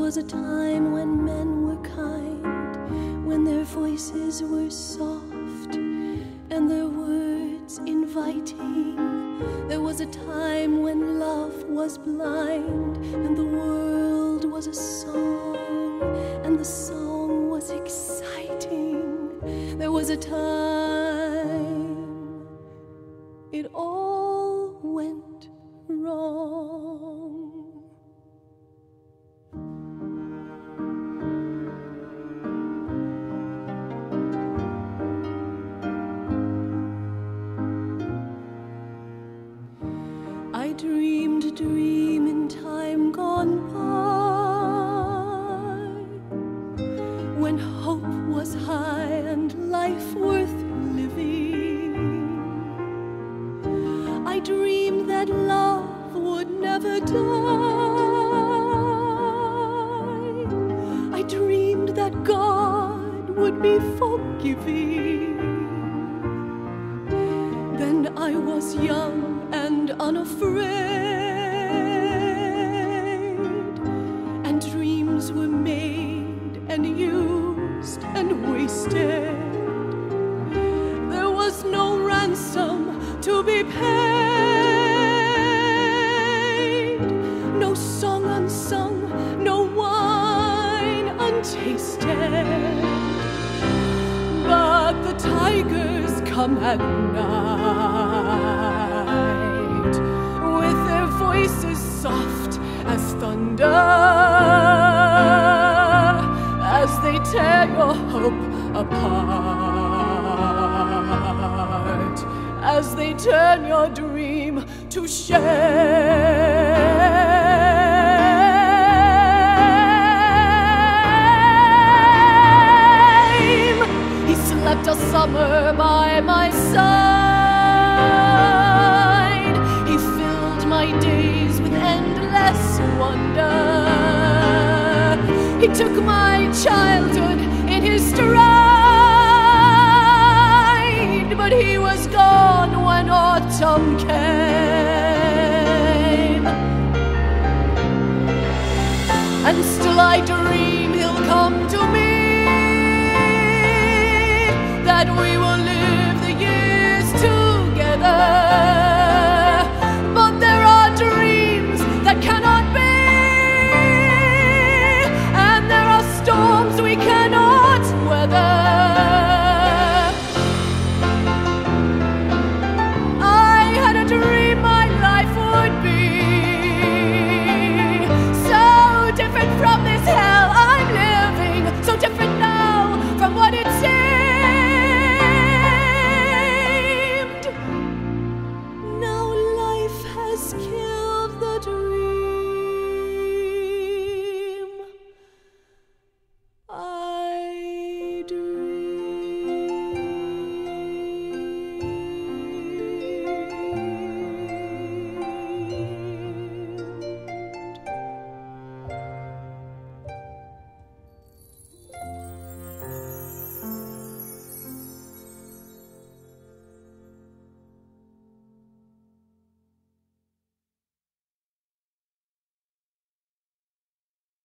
was a time when men were kind, when their voices were soft and their words inviting. There was a time when love was blind and the world was a song and the song was exciting. There was a time it all went wrong. I dreamed a dream in time gone by, when hope was high and life worth living. I dreamed that love would never die. I dreamed that God would be forgiving. Then I was young and unafraid, and dreams were made and used and wasted. There was no ransom to be paid, no song unsung, no wine untasted. But the tigers come at night, with their voices soft as thunder, as they tear your hope apart, as they turn your dream to shame. He slept a summer by my side. He filled my days with endless wonder. He took my childhood in his stride, but he was gone when autumn came. And still I dream he'll come to me, that we will